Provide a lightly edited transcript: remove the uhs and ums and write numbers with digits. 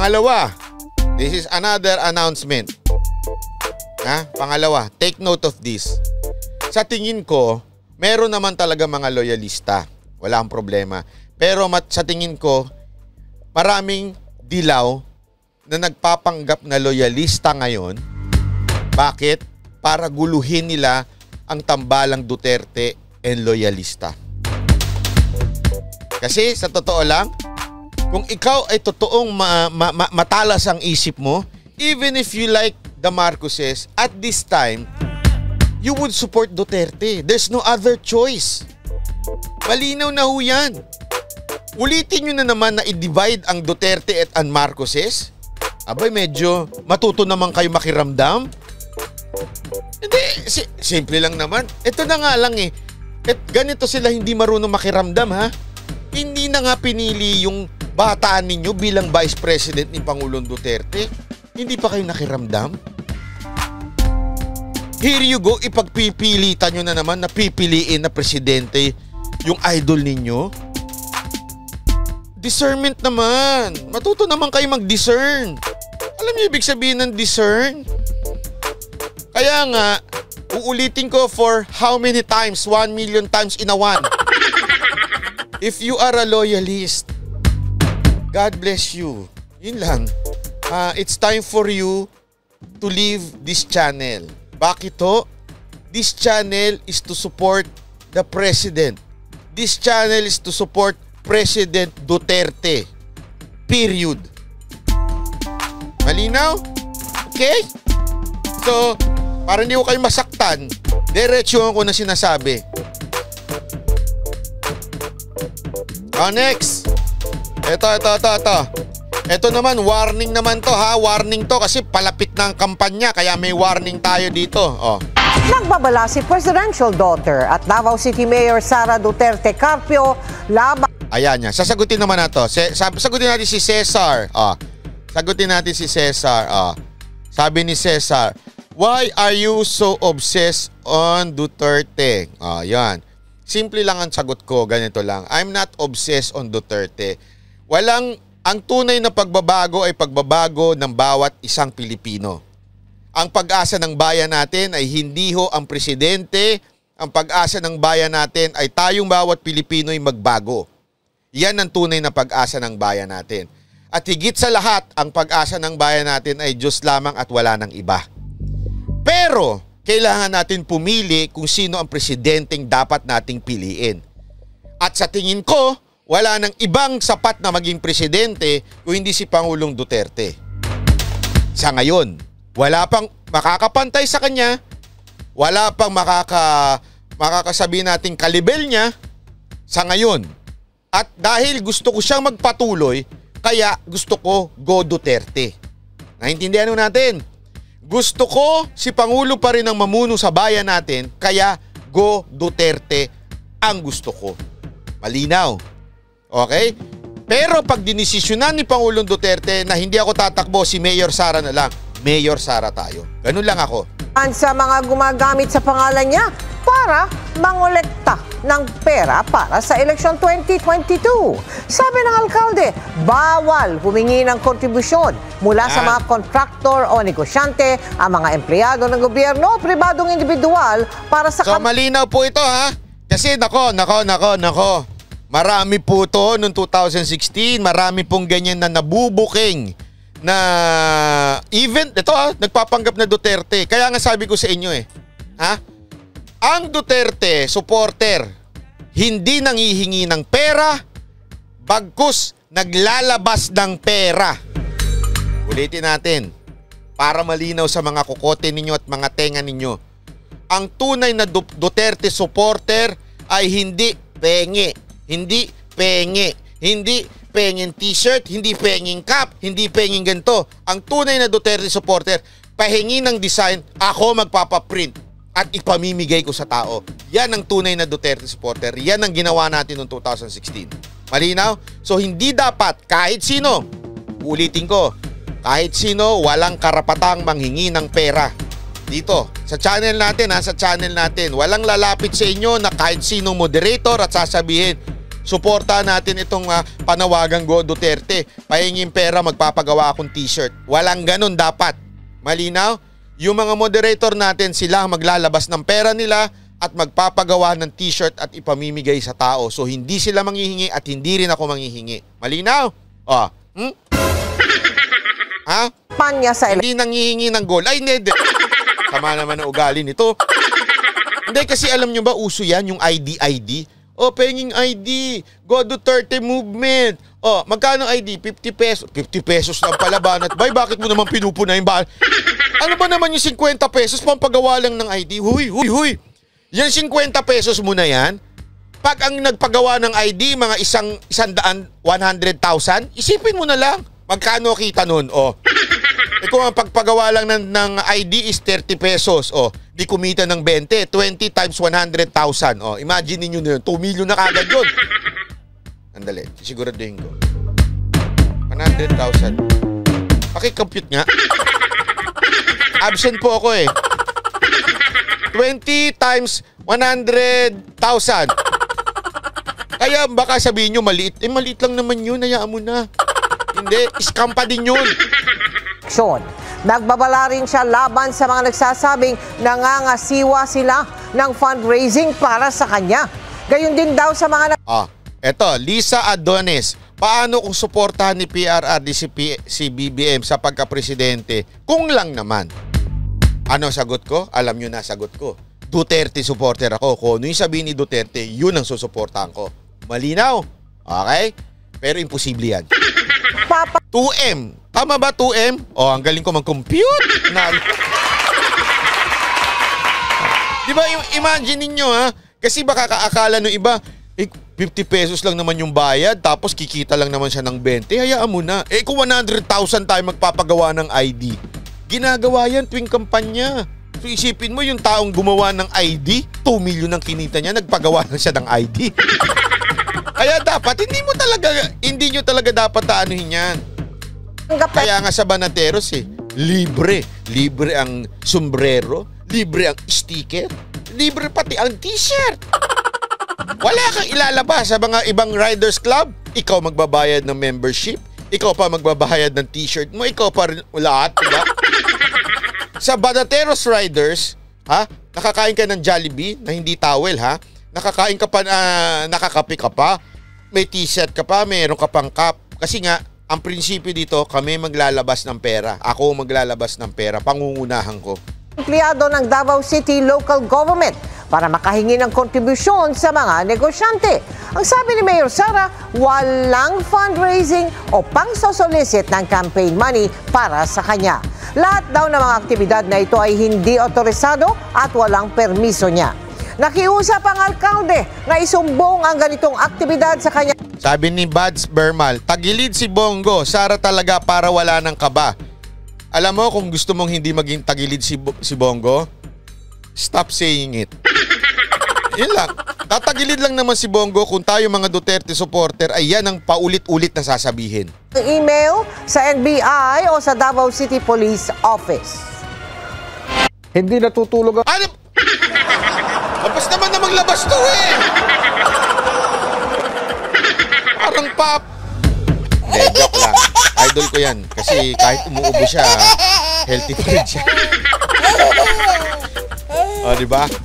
Pangalawa, this is another announcement. Pangalawa, take note of this. Sa tingin ko, meron naman talaga mga loyalista. Wala ang problema. Pero sa tingin ko, maraming dilaw na nagpapanggap na loyalista ngayon. Bakit? Para guluhin nila ang tambalang Duterte and loyalista. Kasi sa totoo lang, kung ikaw ay totoong matalas ang isip mo, even if you like the Marcoses, at this time, you would support Duterte. There's no other choice. Malinaw na ho yan. Ulitin nyo na naman na i-divide ang Duterte at ang Marcoses. Abay, medyo matuto naman kayo makiramdam. Hindi, simple lang naman. Ito na nga lang eh. At ganito sila hindi marunong makiramdam ha. Hindi na nga pinili yung bataan ninyo bilang Vice President ni Pangulong Duterte. Hindi pa kayo nakiramdam? Here you go, ipagpipilitan nyo na naman na pipiliin na presidente yung idol ninyo. Discernment naman. Matuto naman kayo mag-discern. Alam niyo ibig sabihin ng discern? Kaya nga, uulitin ko for how many times? 1 million times in a one. If you are a loyalist, God bless you. Yun lang. It's time for you to leave this channel. Bakit to? This channel is to support the president. This channel is to support President Duterte. Period. Malinaw? Okay? So, para hindi ko kayo masaktan, diretsuhan ko na sinasabi. Next. Ito. Ito naman, warning naman to ha. Warning to kasi palapit na ang kampanya kaya may warning tayo dito. Nagbabala si presidential daughter at Davao City Mayor Sara Duterte Carpio laban. Ayan niya. Sasagutin naman na to. Sagutin natin si Cesar. Sagutin natin si Cesar. Sabi ni Cesar, why are you so obsessed on Duterte? Yan. Simple lang ang sagot ko. Ganito lang. I'm not obsessed on Duterte. Ang tunay na pagbabago ay pagbabago ng bawat isang Pilipino. Ang pag-asa ng bayan natin ay hindi ho ang presidente. Ang pag-asa ng bayan natin ay tayong bawat Pilipino ay magbago. Yan ang tunay na pag-asa ng bayan natin. At higit sa lahat, ang pag-asa ng bayan natin ay Diyos lamang at wala nang iba. Pero, kailangan natin pumili kung sino ang presidenteng dapat nating piliin. At sa tingin ko, wala nang ibang sapat na maging presidente kung hindi si Pangulong Duterte. Sa ngayon, wala pang makakapantay sa kanya, wala pang makakasabi nating kalibel niya sa ngayon. At dahil gusto ko siyang magpatuloy, kaya gusto ko go Duterte. Naintindihan natin? Gusto ko si Pangulo pa rin ang mamuno sa bayan natin, kaya go Duterte ang gusto ko. Malinaw. Okay? Pero pag dinesisyonan ni Pangulong Duterte na hindi ako tatakbo, si Mayor Sara na lang. Mayor Sara tayo. Ganun lang ako. Sa mga gumagamit sa pangalan niya para mangolekta ng pera para sa eleksyon 2022. Sabi ng alkalde, bawal humingi ng kontribusyon mula sa mga kontraktor o negosyante, ang mga empleyado ng gobyerno o pribadong individual para sa... So malinaw po ito ha. Kasi nako. Marami po to noong 2016. Marami pong ganyan na nabubuking na even, ito nagpapanggap na Duterte. Kaya nga sabi ko sa inyo ang Duterte supporter, hindi nanghihingi ng pera, bagkus naglalabas ng pera. Ulitin natin, para malinaw sa mga kukote ninyo at mga tenga ninyo. Ang tunay na Duterte supporter ay hindi penge. Hindi pengeng t-shirt, hindi pengeng cap, hindi pengeng ganito. Ang tunay na Duterte supporter, pahingi ng design, ako magpapaprint at ipamimigay ko sa tao. Yan ang tunay na Duterte supporter. Yan ang ginawa natin noong 2016. Malinaw? So hindi dapat kahit sino, ulitin ko, kahit sino walang karapatang manghingi ng pera. Dito, sa channel natin walang lalapit sa inyo na kahit sinong moderator at sasabihin, Suportahan natin itong panawagang Go Duterte. Pahinging pera, magpapagawa akong t-shirt. Walang ganun dapat. Malinaw? Yung mga moderator natin, sila maglalabas ng pera nila at magpapagawa ng t-shirt at ipamimigay sa tao. So hindi sila manghihingi at hindi rin ako manghihingi. Malinaw? Ha? Panya sa Hindi nanghihingi ng gold. Ay, hindi. Tama naman ang ugali nito. Hindi, kasi alam nyo ba, uso yan, yung ID. Penging ID. Go Duterte movement. Magkano ID? 50 pesos. 50 pesos lang pala, Banat. Bay, bakit mo naman pinupuna yung bahan? Ano ba naman yung 50 pesos? Pampagawa lang ng ID. Huy. Yan 50 pesos mo na yan. Pag ang nagpagawa ng ID, mga 100,000, isipin mo na lang. Magkano kita nun? Kung ang pagpagawa lang ng ID is 30 pesos, di kumita ng 20, 20 times 100,000. Imagine niyo na yun, 2 million na kagad yun. Andali, siguraduhin ko. 100,000. Paki-compute nga. Absent po ako 20 times 100,000. Kaya baka sabihin nyo maliit. Maliit lang naman yun, hayaan mo na. Hindi, scam pa din yun. Nagbabala rin siya laban sa mga nagsasabing nangangasiwa sila ng fundraising para sa kanya. Gayon din daw sa mga Eto, Lisa Adonis. Paano kung suportahan ni PRRD si BBM sa pagka-presidente? Kung lang naman. Ano sagot ko? Alam nyo na sagot ko. Duterte supporter ako. Kung ano yung sabihin ni Duterte, yun ang susuportahan ko. Malinaw? Okay? Pero imposible yan. 2M. Tama ba 2M? Ang galing ko mag-compute. Diba, imagine ninyo kasi baka kaakala ng iba, 50 pesos lang naman yung bayad, tapos kikita lang naman siya ng 20, hayaan mo na. Kung 100,000 tayo magpapagawa ng ID, ginagawa yan tuwing kampanya. So isipin mo yung taong gumawa ng ID, 2 million ang kinita niya, nagpagawa na siya ng ID. Kaya dapat, hindi nyo talaga dapat taanuhin yan. Kaya nga sa Banateros libre. Libre ang sombrero, libre ang sticker, libre pati ang t-shirt. Wala kang ilalabas sa mga ibang riders club. Ikaw magbabayad ng membership, ikaw pa magbabayad ng t-shirt mo, ikaw pa rin lahat, diba? Sa Banateros riders, nakakain ka ng Jollibee na hindi towel, nakakain ka pa, nakakape ka pa, may t-shirt ka pa, mayroon ka pang cup. Kasi nga, ang prinsipyo dito, kami maglalabas ng pera. Ako maglalabas ng pera, pangungunahan ko. Empleyado ng Davao City Local Government para makahingi ng kontribusyon sa mga negosyante. Ang sabi ni Mayor Sara, walang fundraising o pang-sosolicit ng campaign money para sa kanya. Lahat daw ng mga aktibidad na ito ay hindi otorisado at walang permiso niya. Nakiusap ang alkalde na isumbong ang ganitong aktibidad sa kanya. Sabi ni Bads Bermal, tagilid si Bongo, Sara talaga para wala ng kaba. Alam mo kung gusto mong hindi maging tagilid si Bongo, stop saying it. Yun lang. Tatagilid lang naman si Bongo kung tayo mga Duterte supporter ay yan ang paulit-ulit na sasabihin. Email sa NBI o sa Davao City Police Office. Hindi natutulog ang... Ano? Labas naman na maglabas to Parang pop. Hindi, joke lang. Idol ko yan. Kasi kahit umuubo siya, healthy pa rin siya. Diba?